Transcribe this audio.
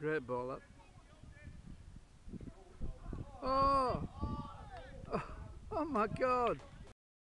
Great ball up. Oh! Oh, oh my God!